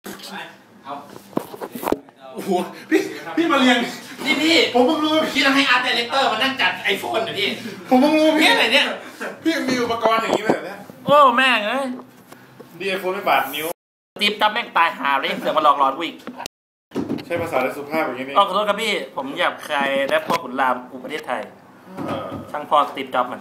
เอาโอ้โหพี่มาเรียงนี่พี่ผมเพิ่งรู้พี่ต้องให้อาร์ตดีเลกเตอร์มานั่งจัดไอโฟนหน่อยพี่ผมเพิ่งรู้พี่อะไรเนี่ยพี่มีอุปกรณ์อย่างนี้เลยเนี่ยโอ้แม่งเอ้ยดีไอโฟนไม่บาดนิ้วตีบจับแม่งตายหาเลยเสือมาหลอกหลอนกูอีกใช้ภาษาได้สุภาพอย่างนี้นี่ขอโทษครับพี่ผมอยากใครและพ่อขุนรามกูประเทศไทยช่างพอตีบจับมัน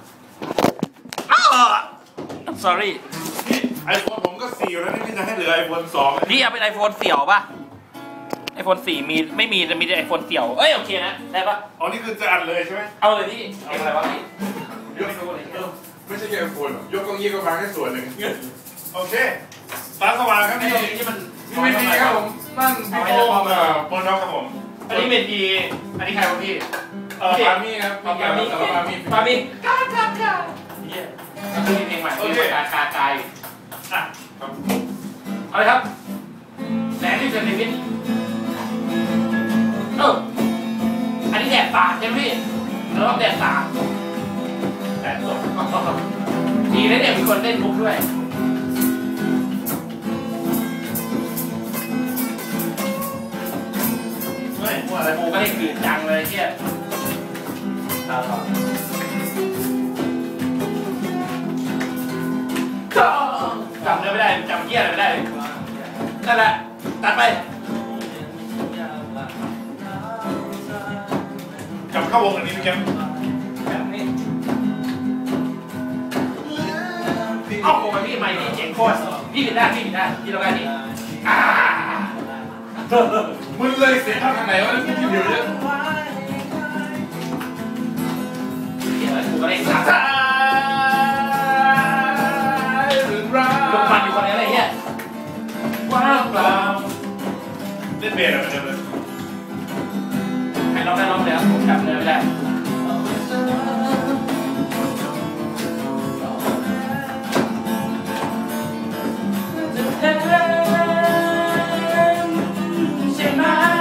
sorry ไอโฟนผมก็4อยู่แล้วนี่จะให้เหลือไอโฟน2 พี่เอาเป็นไอโฟนเสี่ยวป่ะไอโฟน4มีไม่มีจะมีแต่ไอโฟนเสี่ยวเอ้ยโอเคนะได้ป่ะอ๋อนี่คือจะอัดเลยใช่ไหมเอาเลยพี่เอาอะไรวะพี่ยกไม่ใช่แค่ไอโฟนยกกล้องยี่ก็มาแค่ส่วนหนึ่งโอเคตาสว่างครับนี่มันไม่ดีครับผมนั่นพี่โป้บนน้องครับผมอันนี้เป็นดีอันนี้ใครวะพี่ปามี่ครับปามี่กาเนี่ยมีเพลงใหม่ที่กากายอ่ะเอาเลยครับแหนที่เซนติมิตอันนี้แดดสาดใช่ไหมพี่แล้วก็แดดสาดแดดสดดีนะเนี่ยมีคนเล่นมุกด้วยเฮ้ยพวกอะไรโมก็เล่นกืนจังเลยเชี่ยจำเนื้อไม่ได้จำเยี่ยอะไรไม่ได้นั่นแหละตัดไปกลับเข้าวงอันนี้พี่แกมเอาโคมาพี่ใหม่พี่เจ๋งโคตรพี่ผิดได้พี่ต้องการนี่มึงเลยเสียท่าทางไหนวะพี่ผิวเนี่ยกูก็ได้สักลูกมันอยู่คนนี้อะไรเงี้ยว้าวเปล่าเล่นเบสอะไรเลยให้ร้องได้ร้องแล้วผมจำเนื้อไม่ได้ใช่ไหม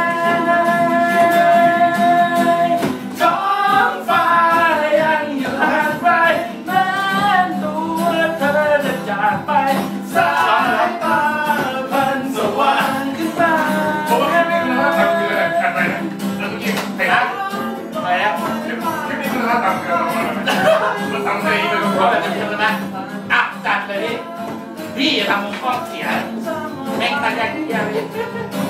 ท้องฟ้ายังอยู่ห่างไกลแม้ตัวเธอจะจากไปสายตาพันสว่างขึ้นมาผมว่าแค่นี้ก็น่าทำเกินกันไปนะแล้วเมื่อกี้เห็นไหมไปแล้วแค่นี้ก็น่าทำเกินมันทำได้เลยทุกคนจะมีทำไมอ่ะจัดเลยพี่อย่าทำมุมกล้องเสียแม่งตาแดงที่ยาวเลย